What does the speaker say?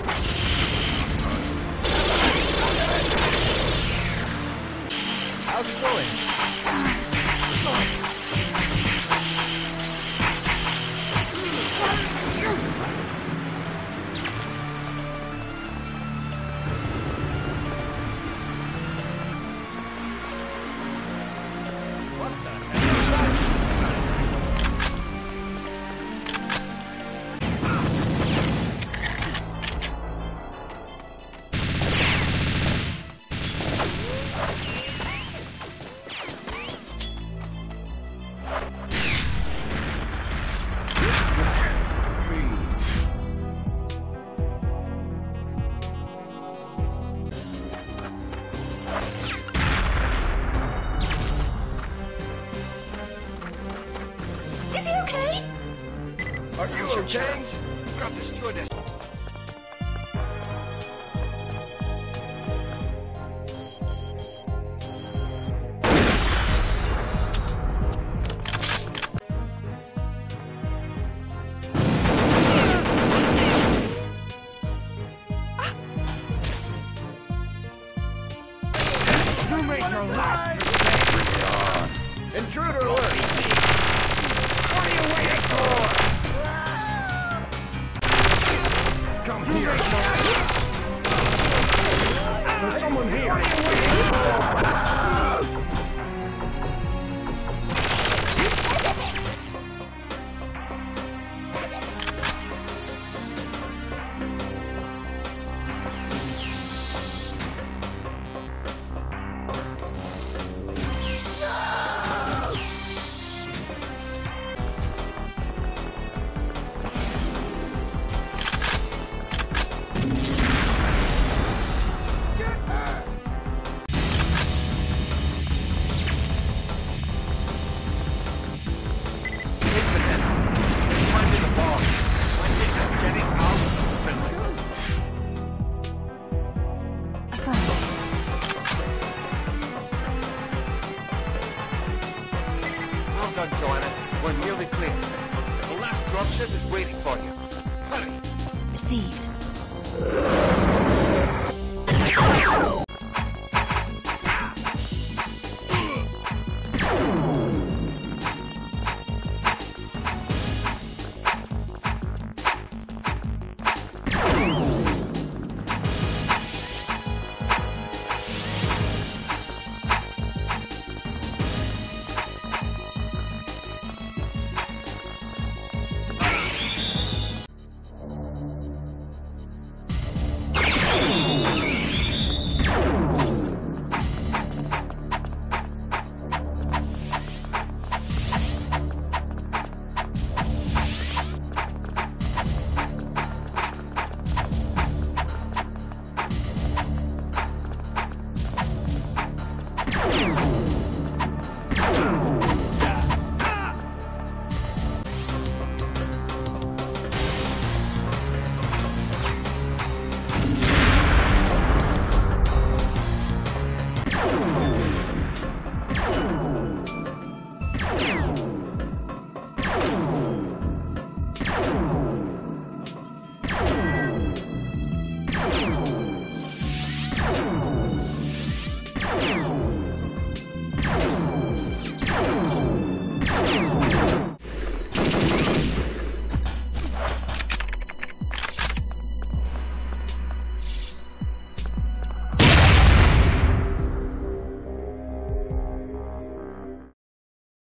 How's it going? What the heck is that? Is he okay? Are you okay? Grab the stewardess. You make your last mistake. Intruder alert! What are you waiting for? Come here. There's someone here. What are you waiting for? I found it. Well done, Joanna. We're nearly clear. The last dropship is waiting for you. Hurry! Received.